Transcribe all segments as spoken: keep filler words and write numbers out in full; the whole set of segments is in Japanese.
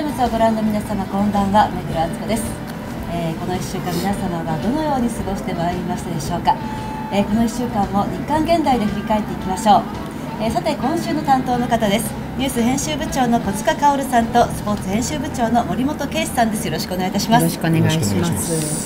イムズをご覧の皆様、こんばんは。目黒敦子です。えー、このいっしゅうかん、皆様はどのように過ごしてまいりましたでしょうか。えー、このいっしゅうかんも日刊現代で振り返っていきましょう。えー、さて、今週の担当の方です。ニュース編集部長の小塚薫さんとスポーツ編集部長の森本圭司さんです。よろしくお願いいたします。 よろしくお願いします。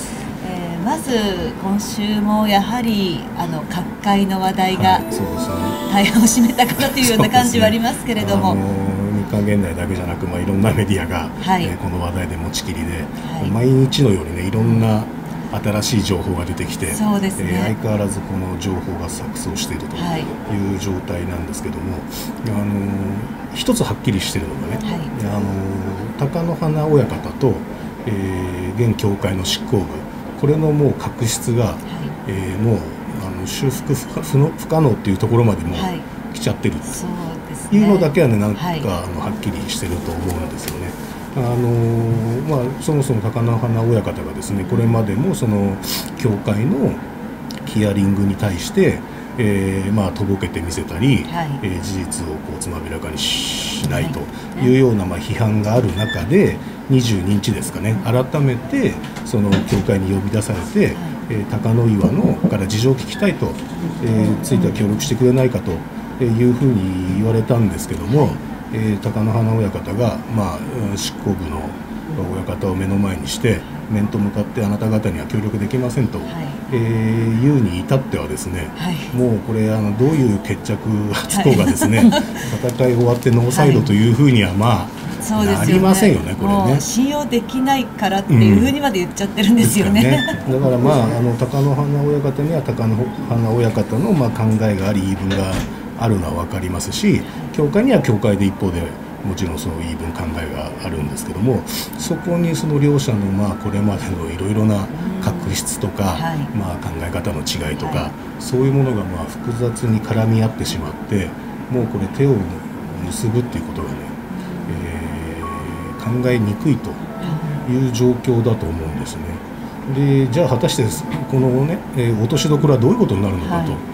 えー、まず今週もやはりあの各界の話題が大半を占めたかなというような感じはありますけれども、 はい、日刊現代だけじゃなく、まあ、いろんなメディアが、はい、えー、この話題で持ちきりで、はい、毎日のようにね、いろんな新しい情報が出てきて、そうですね、えー、相変わらずこの情報が錯綜しているという状態なんですけども、あのー、一つはっきりしているのがね、はい、あのー、貴乃花親方と、えー、現協会の執行部、これのもう確執が、はい、えー、もうあの修復不可能っていうところまでも来ちゃってるというのだけはね、なんか、はい、あのはっきりしてると思うんですよね。あのーまあ、そもそも貴乃花親方がですね、これまでもその協会のヒアリングに対して、えーまあ、とぼけてみせたり、はい、えー、事実をこうつまびらかにしないというような、まあ、批判がある中でにじゅうににちですかね、改めてその協会に呼び出されて、はい、えー、貴乃岩のから事情を聞きたいと、えー、ついては協力してくれないかというふうに言われたんですけども、はい、えー、貴乃花親方が、まあ、執行部の親方を目の前にして面と向かってあなた方には協力できませんと、はい、えー、言うに至ってはですね、はい、もうこれあのどういう決着がつこうがですね、はい、戦い終わってノーサイドというふうにはまあ、そうですよね、なりませんよね、これね。 信用できないからっていうふうにまで言っちゃってるんですよね。 うん、だからまあ、あの貴乃花親方には貴乃花親方のまあ考えがあり言い分があるのは分かりますし、協会には協会で一方でもちろんその言い分考えがあるんですけども、そこにその両者のまあこれまでのいろいろな確執とか、はい、まあ考え方の違いとか、はい、そういうものがまあ複雑に絡み合ってしまって、もうこれ手を結ぶっていうことがね、えー、考えにくいという状況だと思うんですね。で、じゃあ果たしてこのね、えー、落としどころはどういうことになるのかと、はい、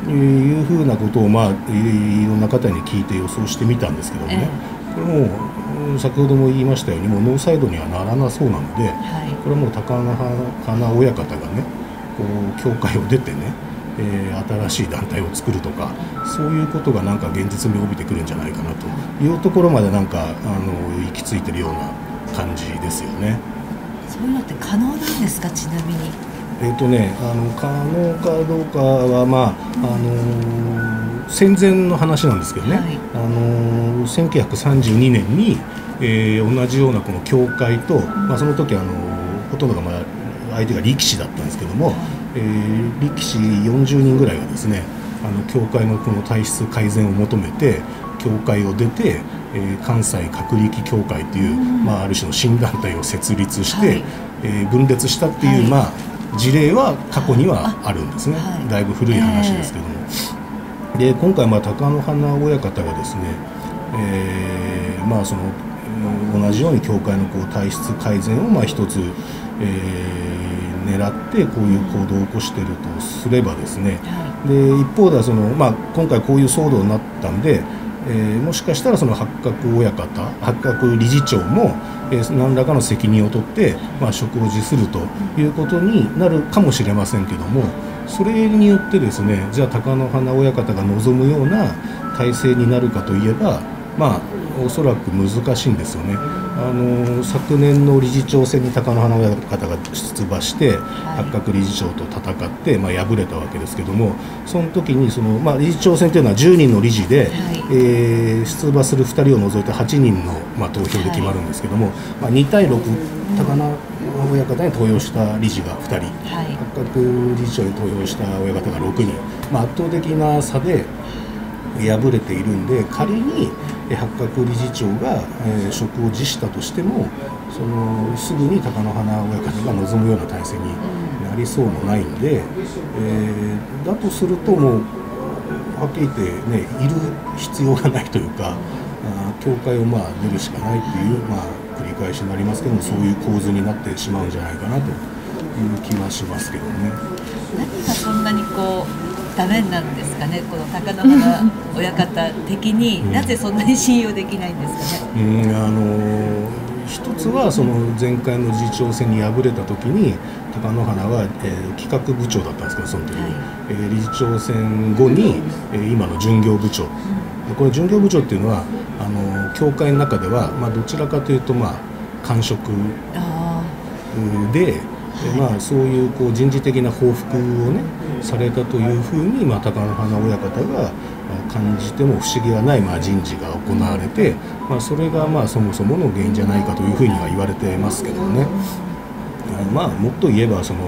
いうふうなことを、まあ、いろんな方に聞いて予想してみたんですけどもね、えー、これもう先ほども言いましたようにもうノーサイドにはならなそうなので、はい、これはもう貴乃花親方がね、こう協会を出てね、えー、新しい団体を作るとか、そういうことがなんか現実味を帯びてくるんじゃないかなというところまでなんかあの行き着いてるような感じですよね。 そういうのって可能なんですか、ちなみに。 えーとね、あの可能かどうかは、まああのー、戦前の話なんですけどね、はい、あのー、せんきゅうひゃくさんじゅうにねんに、えー、同じようなこの協会と、まあ、その時、あのー、ほとんどが、まあ、相手が力士だったんですけども、えー、力士よんじゅうにんぐらいがですね、あの協会のこの体質改善を求めて協会を出て、えー、関西閣力協会という、まあ、ある種の新団体を設立して、はい、えー、分裂したっていう、はい、まあ事例は過去にはあるんですね、はい、だいぶ古い話ですけども、えー、で今回、まあ、貴乃花親方がですね、えーまあ、その同じように協会のこう体質改善をまあ一つ、えー、狙ってこういう行動を起こしているとすればですね、はい、で一方ではその、まあ、今回こういう騒動になったんで、えー、もしかしたらその八角親方、八角理事長も、えー、何らかの責任を取って、まあ、職を辞するということになるかもしれませんけども、それによってですね、じゃあ貴乃花親方が望むような体制になるかといえば、まあおそらく難しいんですよね。あの昨年の理事長選に貴乃花親方が出馬して、はい、八角理事長と戦って、まあ、敗れたわけですけども、その時にその、まあ、理事長選というのはじゅうにんの理事で、はい、えー、出馬するふたりを除いてはちにんの、まあ、投票で決まるんですけども、はい、まあ、にたいろく、貴乃花親方に投票した理事がふたり、はい、八角理事長に投票した親方がろくにん、まあ、圧倒的な差で敗れているんで、仮に八角理事長が、えー、職を辞したとしても、そのすぐに貴乃花親方が望むような体制になりそうもないんで、えー、だとするともうはっきり言ってね、いる必要がないというか、あ協会をまあ出るしかないっていう、まあ、繰り返しになりますけども、そういう構図になってしまうんじゃないかなという気はしますけどね。 何がそんなにこうダメなんですかね、この貴乃花親方的に、なぜそんなに信用できないんですかね。 うん、あの一つはその前回の理事長選に敗れた時に貴乃花は、えー、企画部長だったんですけど、その時、はい、えー、理事長選後に、えー、今の巡業部長、うん、この巡業部長っていうのはあの教会の中では、まあ、どちらかというと、まあ、官職で、まあ、そういう、こう人事的な報復をねされたというふうに、まあ、貴乃花親方が感じても不思議はない、まあ、人事が行われて、まあ、それがまあそもそもの原因じゃないかというふうには言われてますけどね。まあ、もっと言えばその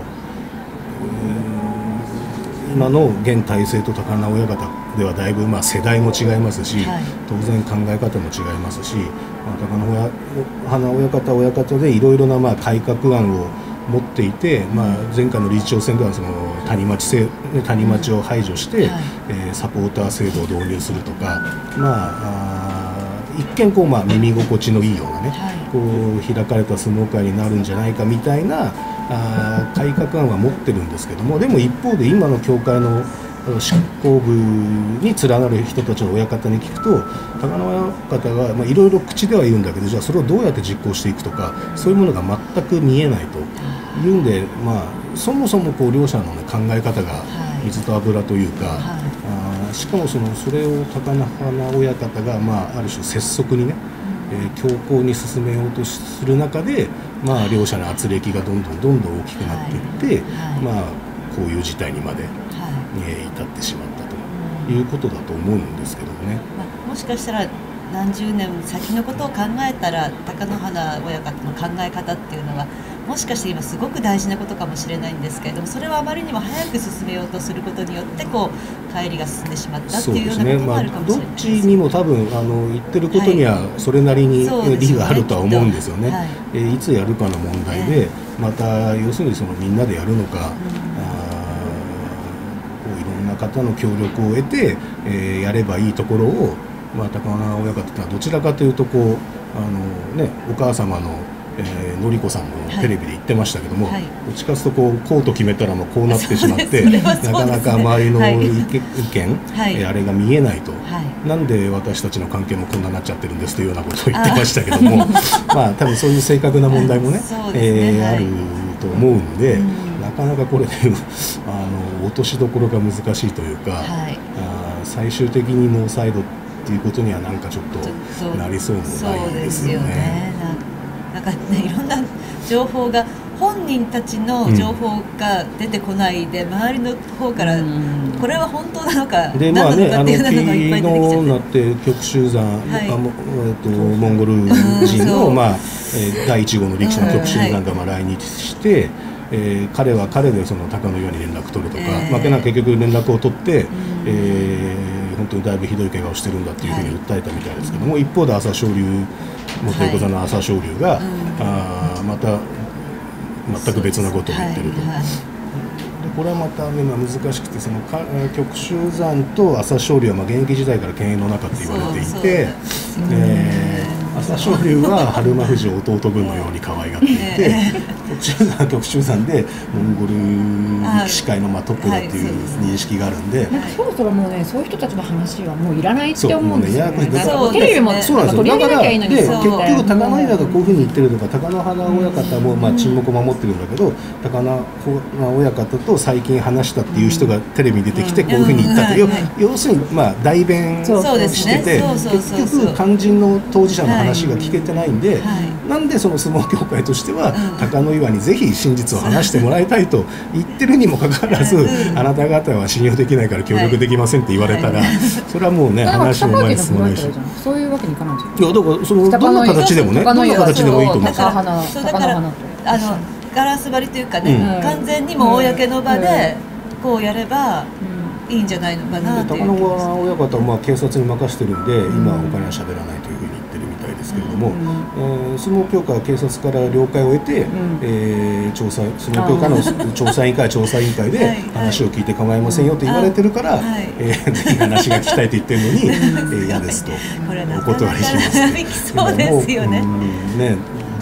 今の現体制と貴乃花親方ではだいぶまあ世代も違いますし、はい、当然考え方も違いますし、まあ、貴乃花親方は親方でいろいろなまあ改革案を持っていて、まあ、前回の理事長選ではその谷町制、谷町を排除して、はい、えー、サポーター制度を導入するとか、まあ、あ一見こう、まあ、耳心地のいいようなね、はい、こう開かれた相撲界になるんじゃないかみたいなあ改革案は持ってるんですけども、でも一方で今の協会の執行部に連なる人たちの親方に聞くと、貴乃花親方が、まあ、いろいろ口では言うんだけど、じゃあそれをどうやって実行していくとか、そういうものが全く見えないというんで、まあ、そもそもこう両者の、ね、考え方が水と油というか、はい、あしかもそのそれを貴乃花親方が、まあ、ある種拙速にね、えー、強硬に進めようとする中で、まあ、両者の圧力がどんどんどんどん大きくなっていって、はいはい、まあ、こういう事態にまで、はい、えー、至ってしまったということだと思うんですけどね。 まあ、もしかしたら何十年先のことを考えたら貴乃花親方の考え方っていうのはもしかして今すごく大事なことかもしれないんですけれども、それはあまりにも早く進めようとすることによってこう帰りが進んでしまったっていうようなこともあるかもしれないですね。 どっちにも多分あの言ってることにはそれなりに理があるとは思うんですよね。はい、えー、いつやるかの問題で、また要するにそのみんなでやるのか、うん、あこういろんな方の協力を得て、えー、やればいいところを、まあ、貴乃花親方はどちらかというとこうあの、ね、お母様のえー、のりこさんもテレビで言ってましたけども、はいはい、どっちかというとこうこうと決めたらもうこうなってしまって、ね、なかなか周りの意見、はい、えー、あれが見えないと、はい、なんで私たちの関係もこんなになっちゃってるんですというようなことを言ってましたけども、まあ多分そういう正確な問題もね、えー、あると思うんで、うん、なかなかこれであの落としどころが難しいというか、はい、あ最終的にノーサイドっていうことにはなんかちょっとなりそうもないんですよね。 なんかね、いろんな情報が本人たちの情報が出てこないで、うん、周りの方からこれは本当なのかで、まあね、何なのかっていうのがいっぱい出てきちゃって、昨日なって極集団、はい、あもえっとモンゴル人の、まあえー、だいいち号の力士の極集団がまあ来日して、はい、えー、彼は彼でその貴乃岩に連絡取るとか、えーまあ、結局連絡を取って、うん、えー、本当にだいぶひどい怪我をしてるんだっていうふうに訴えたみたいですけども、はい、一方で朝青龍元横綱の朝青龍が、はい、あまた全く別なことを言ってると、はいはい、でこれはまた、ね、難しくて、その極集山と朝青龍はまあ現役時代から犬猿の仲って言われていて、えー、朝青龍は春馬富士を弟分のように可愛がっていて、極集山は極集山でモンゴル力士界のまあトップだっていう認識があるんで、 なんかそろそろもうね、そういう人たちの話はもういらないって思うんですよね。 そう、 テレビもそうなんですよ。だからで結局貴乃花がこういうふうに言ってるとか、貴乃花親方もまあ沈黙を守ってるんだけど、貴乃花親方と最近話したっていう人がテレビに出てきてこういうふうに言ったという、要するにまあ代弁してて、結局肝心の当事者の話が聞けてないんで、なんでその相撲協会としては貴乃岩にぜひ真実を話してもらいたいと言ってるにもかかわらず、あなた方は信用できないから協力できませんって言われたら、それはもうね、話も前に進まないし、 そういうわけにいかないんですよ。 いや、だからそのどんな形でもね、どんな形でもいいと思うんですよ。 だからあのガラス張りというかね、完全にも公の場でこうやればいいんじゃないのかなという。 貴乃花親方はまあ警察に任してるんで、今はお金は喋らないというふうに言ってるみたいですけれども、えー、相撲協会は警察から了解を得て、うん、えー、調査相撲協会の調査委員会調査委員会で話を聞いて構いませんよと言われてるから、はい、えー、ぜひ話が聞きたいと言ってるのに、えー、嫌ですとお断りしますって。 そうですよね。 ね、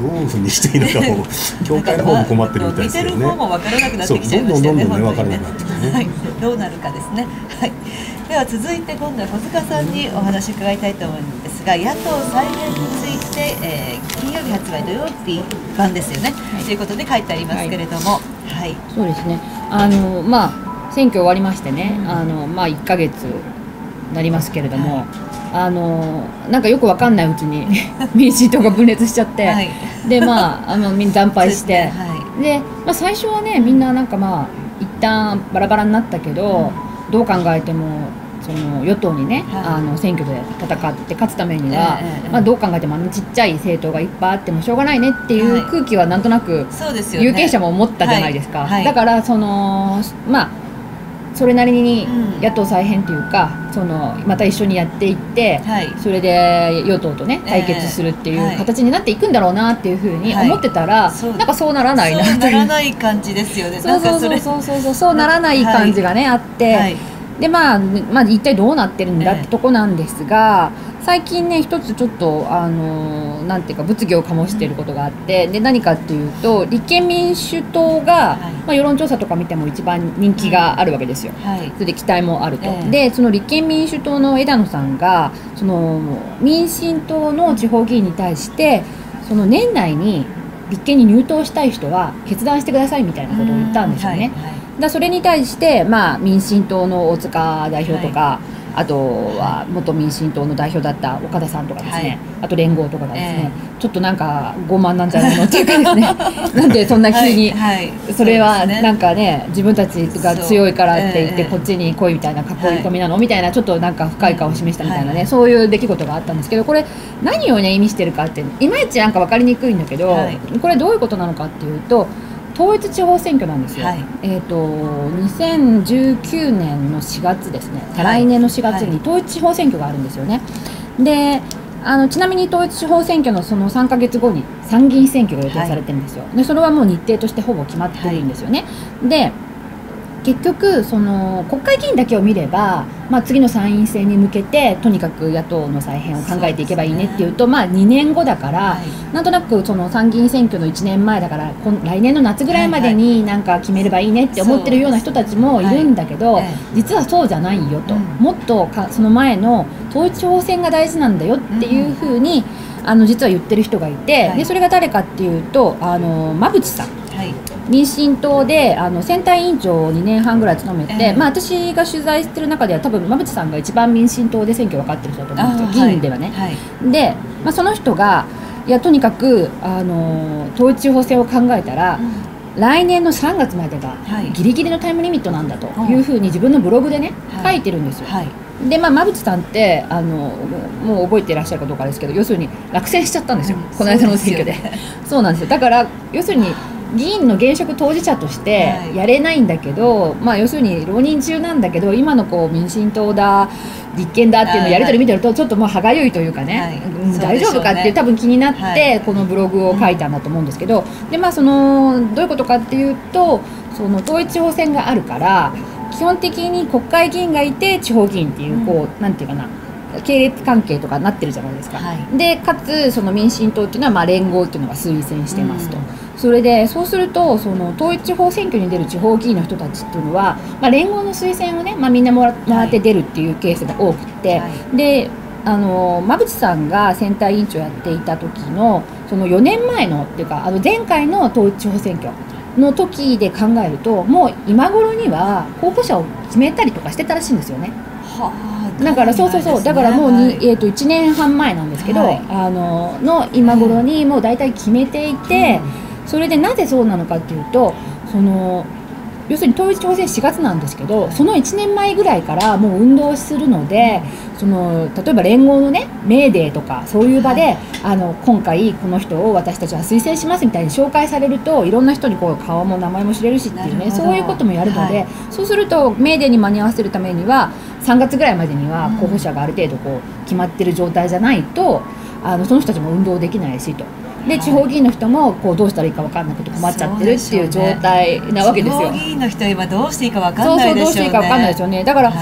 どういうふうにしていいのかも協会の方も困ってるみたいですけどね。 見てる方も分からなくなってきちゃいましたよね。 どんどんどんどんね分からなくなってきてね、 はい、どうなるかですね。はい、では続いて今度は小塚さんにお話を伺いたいと思うんですが、野党再編について、えー、金曜日発売土曜日版ですよね、はい、ということで書いてありますけれども、はい、はい、 そうですね。あのまあ選挙終わりましてね、うん、あのまあいっかげつなりますけれども、はい、あのなんかよくわかんないうちに民進党が分裂しちゃって、はい、でまああのみんな惨敗して、はい、で、まあ、最初はねみんななんかまあ一旦バラバラになったけど、うん、どう考えてもその与党にね、はい、あの選挙で戦って勝つためには、えー、まあ、どう考えてもあのちっちゃい政党がいっぱいあってもしょうがないねっていう空気はなんとなく有権者も思ったじゃないですか。はいはい、だからそのまあそれなりに野党再編というか、うん、そのまた一緒にやっていって、はい、それで与党とね対決するっていう形になっていくんだろうなっていうふうに思ってたら、はい、なんかそうならないなそうならない感じですよね。 そうそうそうそうそうそうそうならない感じがね、はい、あって、はい、でまあ、まあ一体どうなってるんだってとこなんですが、最近ね一つちょっとあのなんていうか物議を醸していることがあって、で何かっていうと立憲民主党が、はい、まあ、世論調査とか見ても一番人気があるわけですよ、はい、それで期待もあると、えー、でその立憲民主党の枝野さんがその民進党の地方議員に対してその年内に立憲に入党したい人は決断してくださいみたいなことを言ったんですよね。はいはい、だそれに対して、まあ、民進党の大塚代表とか、はい、あとは元民進党の代表だった岡田さんとかですね、はい、あと連合とかがですね、えー、ちょっとなんか傲慢なんじゃないのっていうかですねなんでそんな急に、はいはい、それはなんかね自分たちが強いからって言ってこっちに来いみたいな囲い込みなのみたいなちょっとなんか深い顔を示したみたいなね、そういう出来事があったんですけど、これ何をね意味してるかっていまいちなんか分かりにくいんだけど、はい、これどういうことなのかっていうと統一地方選挙なんですよ。はい、えっとにせんじゅうきゅうねんのしがつですね、再来年のしがつに統一地方選挙があるんですよね。であのちなみに統一地方選挙のそのさんかげつごに参議院選挙が予定されてるんですよ。でそれはもう日程としてほぼ決まってるんですよね。はい、で結局その国会議員だけを見れば、まあ、次の参院選に向けてとにかく野党の再編を考えていけばいいねっていうと、まあ、にねんごだから、はい、なんとなくその参議院選挙のいちねんまえだから今来年の夏ぐらいまでになんか決めればいいねって思ってるような人たちもいるんだけど、はいはい、実はそうじゃないよと、うん、もっとかその前の統一地方選が大事なんだよっていうふうに、うん、あの実は言ってる人がいて、はい、でそれが誰かっていうとあの馬淵さん。はい、民進党であの選対委員長をにねんはんぐらい務めて、えーまあ、私が取材してる中では多分馬淵さんが一番民進党で選挙分かってる人だと思うんですよ、議員ではね。はい、で、まあ、その人がいやとにかくあの統一地方選を考えたら、うん、来年のさんがつまでがギリギリのタイムリミットなんだというふうに自分のブログでね、はい、書いてるんですよ。はいでまあ、馬淵さんってあのもう覚えていらっしゃるかどうかですけど要するに落選しちゃったんですよ、うん、この間の選挙で。そうですよね。そうなんですよ。だから要するに議員の現職当事者としてやれないんだけど、はい、まあ、要するに浪人中なんだけど今のこう民進党だ立憲だっていうのをやり取り見てるとちょっとまあ歯がゆいというかね、はいうん、大丈夫かっていう多分気になってこのブログを書いたんだと思うんですけど、で、まあ、そのどういうことかっていうとその統一地方選があるから基本的に国会議員がいて地方議員っていうこうなんていうかな系列関係とかなってるじゃないですか。はい、でかつその民進党っていうのはまあ連合っていうのが推薦してますと。うん、それでそうするとその統一地方選挙に出る地方議員の人たちっていうのは、まあ、連合の推薦をね、まあ、みんなもらって出るっていうケースが多くて、はい、であの馬淵さんが選対委員長やっていた時のそのよねんまえのっていうかあの前回の統一地方選挙の時で考えるともう今頃には候補者を決めたりとかしてたらしいんですよね。はあ、だからそうそうそう、だからもうに、はい、えーといちねんはん前なんですけど、はい、あのの今頃にもう大体決めていて、うん、それでなぜそうなのかっていうとその要するに統一地方選しがつなんですけどそのいちねんまえぐらいからもう運動するのでその例えば連合のねメーデーとかそういう場で、はい、あの今回この人を私たちは推薦しますみたいに紹介されるといろんな人にこう顔も名前も知れるしっていうねそういうこともやるので、はい、そうするとメーデーに間に合わせるためにはさんがつぐらいまでには候補者がある程度こう決まってる状態じゃないとあのその人たちも運動できないしと。で地方議員の人もこうどうしたらいいか分からなくて困っちゃってるっていう状態なわけですよ。 地方議員の人は今どうしていいか分かんないでしょうね。 そうそうどうしていいか分かんないですよね。だから、はい、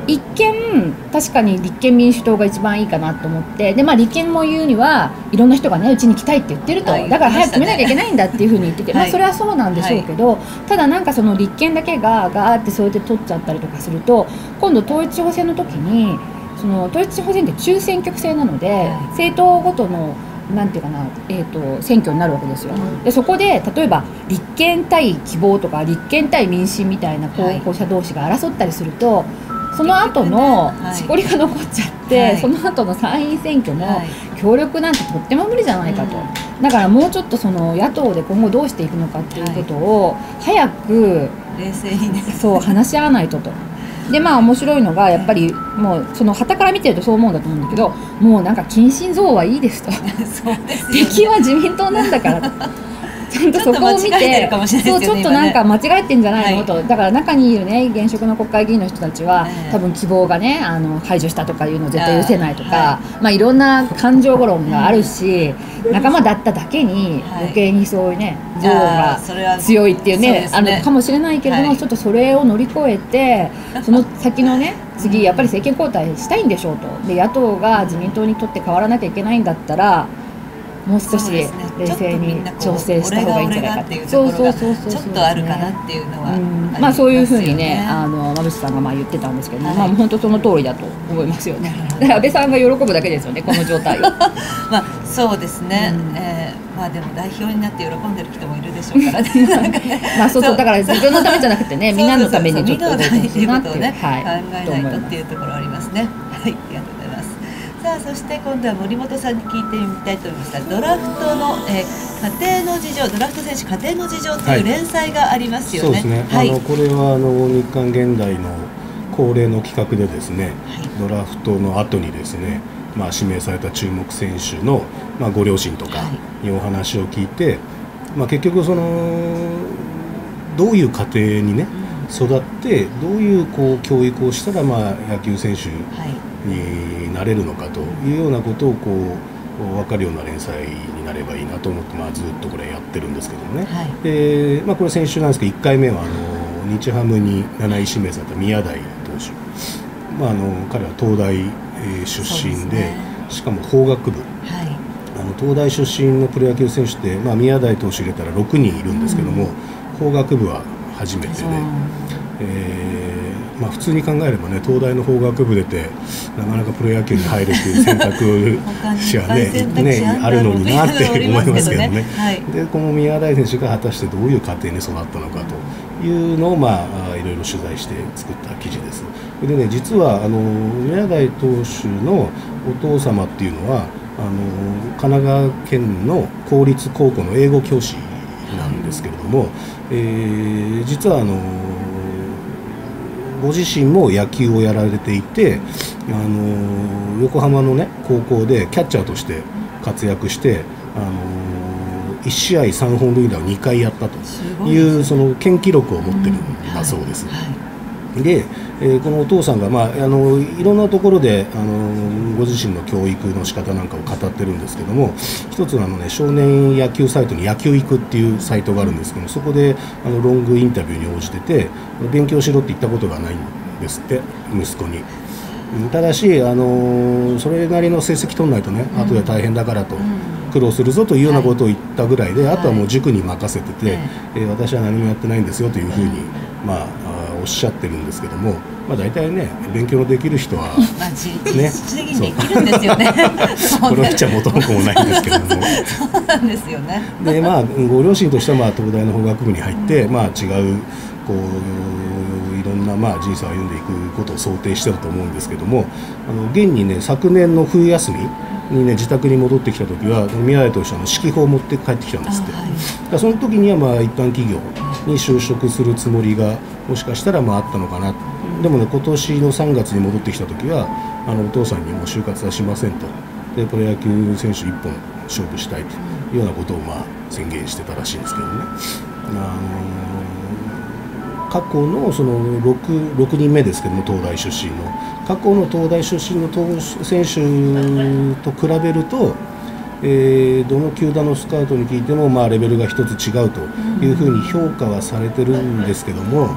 一見確かに立憲民主党が一番いいかなと思って、で、まあ、立憲も言うにはいろんな人がねうちに来たいって言ってると、はい、だから早く決めなきゃいけないんだっていうふうに言ってて、はい、まあ、それはそうなんでしょうけど、はい、ただなんかその立憲だけがガーってそうやって取っちゃったりとかすると、今度統一地方選の時にその統一地方選って中選挙区制なので、はい、政党ごとのなんていうかな、えーと、選挙になるわけですよ。でそこで例えば立憲対希望とか立憲対民進みたいな候補者同士が争ったりすると、はい、その後のしこりが残っちゃって、はい、その後の参院選挙の協力なんてとっても無理じゃないかと、はい、だからもうちょっとその野党で今後どうしていくのかっていうことを早く冷静にねそう話し合わないとと。でまあ面白いのがやっぱりもうその傍から見てるとそう思うんだと思うんだけど、もうなんか近親憎悪はいいですとそうですよ、ね、 敵は自民党なんだからとちゃんとそこを見て、そうちょっとなんか間違えてんじゃないの、はい、と。だから中にいるね現職の国会議員の人たちは、えー、多分希望がねあの排除したとかいうのを絶対許せないとか、はい、まあいろんな感情論があるし、うん、仲間だっただけに余計にそういうね憎悪が強いっていうね、ねあのかもしれないけれども、はい、ちょっとそれを乗り越えてその先のね次やっぱり政権交代したいんでしょうと。で野党が自民党にとって変わらなきゃいけないんだったらもう少し冷静に調整した方がいいんじゃないかっていうところがちょっとあるかなっていうのは、 うん、まあそういうふうにねあの馬渕さんがまあ言ってたんですけど、はい、まあ本当その通りだと思いますよね。だから安倍さんが喜ぶだけですよねこの状態をまあそうですね、うんえー、まあでも代表になって喜んでる人もいるでしょうからねまあそうそうだから自分のためじゃなくてねみんなのためにちょっと動いてほしいなっていう、 ねはい、考えないとっていうところありますね。はいありがとうございます。さあそして今度は森本さんに聞いてみたいと思いますが、ドラフトの、えー、家庭の事情ドラフト選手家庭の事情という連載がありますよね。 はい、そうですね、はい、あのこれはあの日刊現代の恒例の企画でですね、はい、ドラフトの後にですね、まあ、指名された注目選手の、まあ、ご両親とかにお話を聞いて、まあ、結局そのどういう家庭にね育ってどういうこう教育をしたらまあ野球選手になれるのかというようなことをこう分かるような連載になればいいなと思って、まあ、ずっとこれやってるんですけどもね、はい、でまあ、これ先週なんですけどいっかいめはあの日ハムになない指名された宮台投手、まあ、あの彼は東大、えー、出身 で, で、ね、しかも法学部、はい、あの東大出身のプロ野球選手って、まあ、宮台投手入れたらろくにんいるんですけども、うん、法学部は初めてで、えーまあ、普通に考えればね東大の法学部出てなかなかプロ野球に入るっていう選択肢は ね, ねあるのになって思いますけどね、はい、でこの宮台選手が果たしてどういう家庭に育ったのかというのを、まあ、いろいろ取材して作った記事です。でね実はあの宮台投手のお父様っていうのはあの神奈川県の公立高校の英語教師なんですけれども、えー、実はあのご自身も野球をやられていて、あの横浜の、ね、高校でキャッチャーとして活躍して、あのいち試合さんほん塁打をにかいやったというその県記録を持ってるんだそうです。うんはい、で、えー、このお父さんが、まあ、あのいろんなところであのご自身の教育の仕方なんかを語ってるんですけども、一つのあの、ね、少年野球サイトに野球行くっていうサイトがあるんですけども、そこであのロングインタビューに応じてて勉強しろって言ったことがないんですって息子に。ただしあのそれなりの成績取らないとね、うん、後で大変だからと、うん、苦労するぞというようなことを言ったぐらいで、はい、あとはもう塾に任せてて、はいえー、私は何もやってないんですよというふうに、まあおっしゃってるんですけども、まあ、大体ね勉強のできる人はまあ自主的にできるんですよねこのピッチャー元も子もないんですけどもそうなんですよねで、まあ、ご両親としてはまあ東大の法学部に入って、うんまあ、違うこういろんなまあ人生を歩んでいくことを想定してると思うんですけども、あの現にね昨年の冬休みにね自宅に戻ってきた時は宮台投手の指揮法を持って帰ってきたんですって。はい、だその時にはまあ一般企業に就職するつもりがもしかしたらまああったのかな。でもね今年のさんがつに戻ってきた時はあのお父さんにもう就活はしませんと、でプロ野球選手一本勝負したいというようなことをまあ宣言してたらしいんですけどね。あのー、過去のその 6, ろくにんめですけども東大出身の過去の東大出身の投手選手と比べると、えー、どの球団のスカウトに聞いてもまあレベルが一つ違うというふうに評価はされてるんですけども、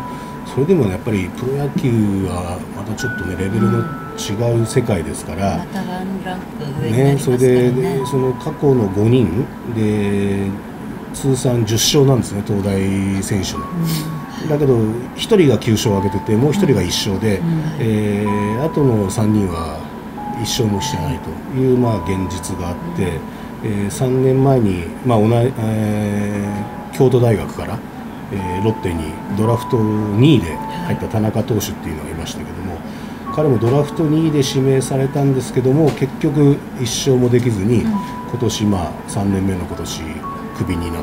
それでも、ね、やっぱりプロ野球はまたちょっとねレベルの違う世界ですから、 またワンランク上になりますからね。 ね、それでその過去のごにんで通算じゅっしょうなんですね、東大選手の、うん、だけどひとりがきゅうしょうを挙げててもうひとりがいっしょうで、うん、えー、あとのさんにんはいっしょうもしてないという、まあ、現実があって、うん、えー、さんねんまえに、まあ同じえー、京都大学から、えー、ロッテにドラフトにいで入った田中投手っていうのがいましたけども、彼もドラフトにいで指名されたんですけども結局いっしょうもできずに、うん、今年、まあ、さんねんめの今年クビになって、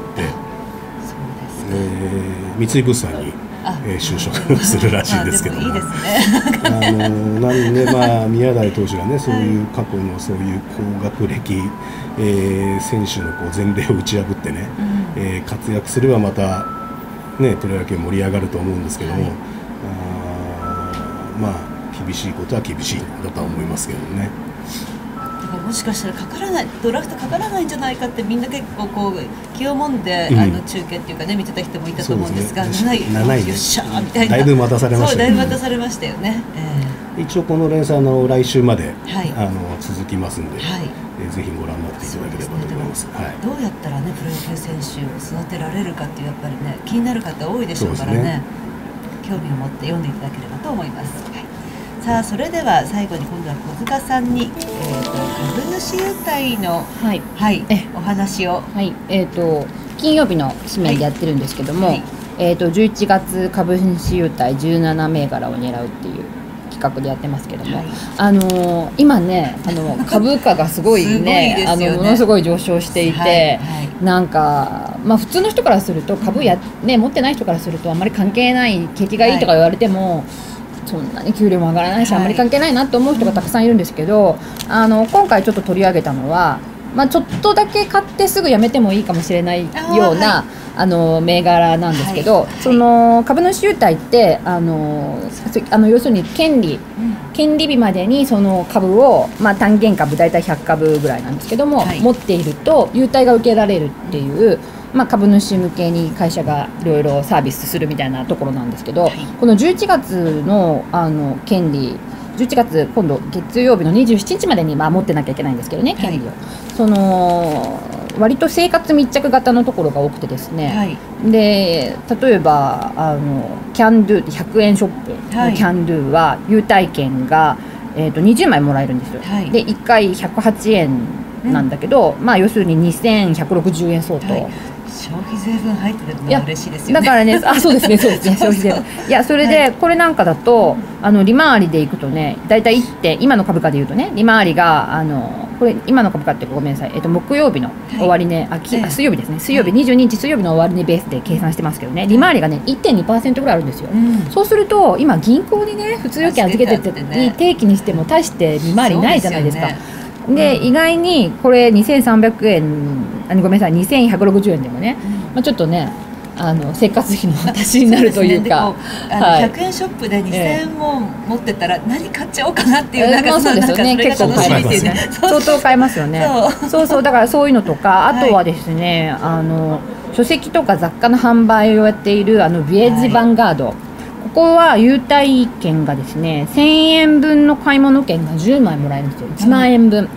えー、三井物産に、えー、就職するらしいんですけども、いいですね。あのなんで、まあ、宮台投手がねそういう過去のそういう高学歴、えー、選手のこう前例を打ち破ってね、うん、えー、活躍すればまた、ね、プロ野球盛り上がると思うんですけども、はい、あまあ厳しいことは厳しいんだとは思いますけどね。 だからもしかしたらかからないドラフトかからないんじゃないかってみんな結構こう気をもんで、うん、あの中継っていうかね見てた人もいたと思うんですが、なない、なない、よっしゃーみたいな、 だいぶ待たされましたよね。 そうだいぶ待たされましたよね。えー、 一応この連載の来週まで、 はい、 あの続きますんで、 はい、 えー、ぜひご覧になっていただければと思います。はい、 どうやったらねプロ野球選手を育てられるかっていうやっぱりね気になる方多いでしょうからね、ね、興味を持って読んでいただければと思います。はい、さあそれでは最後に今度は小塚さんに、えー、と株主優待の、はいはい、お話を、 はい、えー、と金曜日の紙面でやってるんですけども、はい、えー、とじゅういちがつ株主優待じゅうななめいがらを狙うっていう企画でやってますけども、はい、あのー、今ねあの株価がすごい ね, すごいねあのものすごい上昇していて、はいはい、なんか、まあ、普通の人からすると株や、ね、持ってない人からするとあんまり関係ない景気がいいとか言われても、はい、そんなに給料も上がらないし、はい、あんまり関係ないなと思う人がたくさんいるんですけど、あの今回ちょっと取り上げたのは、まあ、ちょっとだけ買ってすぐやめてもいいかもしれないような あ、はい、あの銘柄なんですけど、はいはい、その株主優待ってあのあの要するに権利、うん、権利日までにその株を、まあ、単元株だいたいひゃくかぶぐらいなんですけども、はい、持っていると優待が受けられるっていう、まあ、株主向けに会社がいろいろサービスするみたいなところなんですけど、はい、このじゅういちがつ の, あの権利じゅういちがつ今度月曜日のにじゅうしちにちまでにまあ持ってなきゃいけないんですけどね、権利を、はい、その割と生活密着型のところが多くてですね、はい、で例えばあのキャンドゥってひゃくえんショップのキャンドゥは優待券が、えー、とにじゅうまいもらえるんですよ、はい、でいっかいひゃくはちえんなんだけど、うん、まあ要するににせんひゃくろくじゅうえん相当、はい、 消費税分入ってるのが嬉しいですよね。 だからね、あ、そうですね、そうですね、消費税分。いや、それで、これなんかだと、あの利回りでいくとね、だいたいいってん、今の株価でいうとね、利回りがあのこれ今の株価ってごめんなさい、えっと木曜日の終値、はい、あ、きあ水曜日ですね、水曜日、はい、にじゅうににち水曜日の終値ベースで計算してますけどね、利回りがね いってんにパーセント ぐらいあるんですよ。うん、そうすると今銀行にね普通預金預けてて、ね、定期にしても大して利回りないじゃないですか。で、意外にこれにせんさんびゃくえん、あ、ごめんなさい、にせんひゃくろくじゅうえんでもね、うん、まあ、ちょっとねあの生活費の足しになるというか、 あのひゃくえんショップでにせんえんも持ってたら何買っちゃおうかなっていう、なんかそうですよね、結構買えますよね、相当買えますよね。そうそうそう、だからそういうのとか、あとはですね、はい、あの書籍とか雑貨の販売をやっているあのビエッジヴァンガード、はい、ここは優待券がですねせんえんぶんの買い物券がじゅうまいもらえるんですよ、いちまんえんぶん、うん、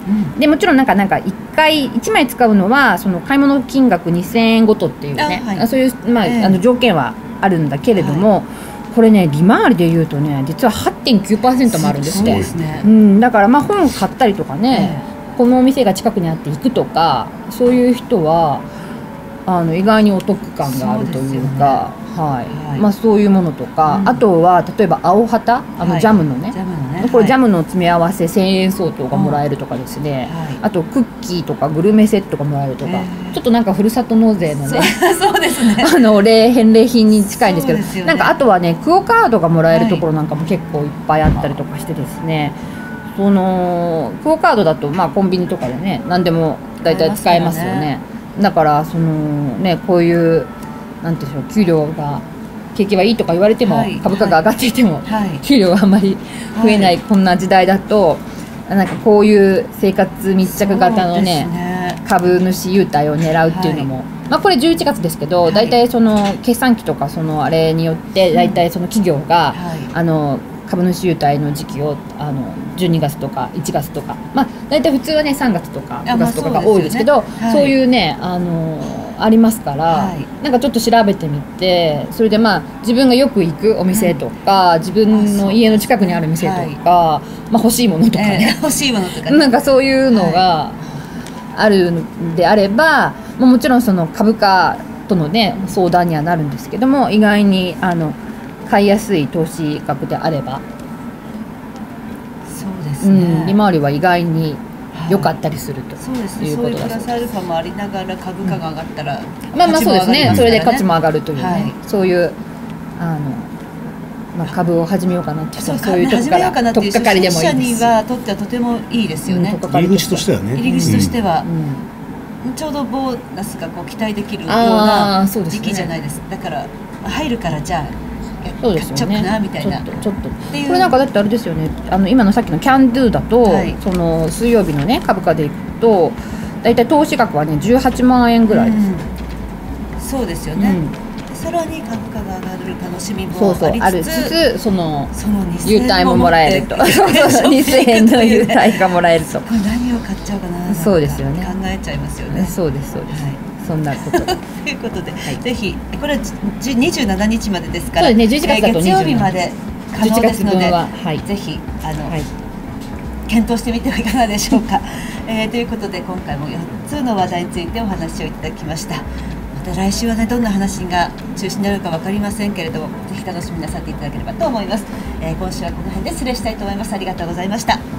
でもちろんなんかなんかいっかいいちまい使うのはその買い物金額にせんえんごとっていうね、はい、そういう、まあえー、あの条件はあるんだけれども、はい、これね利回りでいうとね実は はってんきゅうパーセント もあるんですって。そうですね、うん、だからまあ本買ったりとかね、えー、このお店が近くにあって行くとかそういう人はあの意外にお得感があるというか、はいはい、まあ、そういうものとか、うん、あとは例えば青旗、あのジャムのね、はい、ジャムのね、これジャムの詰め合わせせんえん相当がもらえるとかですね、はい、あとクッキーとかグルメセットがもらえるとか、えー、ちょっとなんかふるさと納税のねそうですね、 あの礼返礼品に近いんですけど、ね、なんかあとはねクオカードがもらえるところなんかも結構いっぱいあったりとかしてですね、そのクオカードだとまあコンビニとかでね何でも大体使えますよね。だからそのねこういうなんていうんでしょう、給料が景気はいいとか言われても、はい、株価が上がっていても、はい、給料があんまり増えない、はい、こんな時代だとなんかこういう生活密着型のね株主優待を狙うっていうのも、はい、まあ、これじゅういちがつですけど、はい、大体その決算期とかそのあれによって大体その企業が、はい、あの株主優待の時期をあのじゅうにがつとかいちがつとか、まあ、大体普通はねさんがつとかごがつとかが多いですけど、そうですよね、はい、そういうねあのありますから、はい、なんかちょっと調べてみて、それでまあ自分がよく行くお店とか、うん、自分の家の近くにある店とか、はい、まあ、欲しいものとかね、 えー、欲しいものとか、ね、 なんかそういうのがあるのであれば、はい、もちろんその株価とのね相談にはなるんですけども、意外にあの買いやすい投資額であれば、 そうですね、 うん、利回りは意外に良かったりすると、はい、 そうですね、そういうプラスアルファもありながら株価が上がったら、 うん、まあまあそうですね、それで価値も上がるというね、はい、そういうあの、まあ、株を始めようかなっていう、そう、そういうとこから取っかかりでもいいですし、 初心者にはとってはとてもいいですよね、 うん、入り口としてはね、 入り口としては、うん、ちょうどボーナスがこう期待できるような時期じゃないです。だから入るからじゃあそうですよね、 買っちゃおうかなみたいな、 ちょっとちょっとこれなんかだってあれですよね、あの今のさっきのキャンドゥだと、はい、その水曜日のね株価でいくとだいたい投資額はねじゅうはちまんえんぐらいです、 うん、そうですよね、うん、さらに株価が上がる楽しみもありつつ、 そうそうありつつそのその優待ももらえるとにせんえんの優待がもらえると、 これ何を買っちゃうかな、 そうですよね、 考えちゃいますよね。 そうですそうです、はい、そんなことということで、はい、ぜひこれはにじゅうしちにちまでですから、 そうですね、じゅういちがつだと月曜日まで可能ですので、 はい、 ぜひあの、 はい、 検討してみてはいかがでしょうか、えー、ということで今回もよっつの話題についてお話をいただきました。また来週はねどんな話が中心になるか分かりませんけれども、ぜひ楽しみなさっていただければと思います。えー、今週はこの辺で失礼したいと思います。ありがとうございました。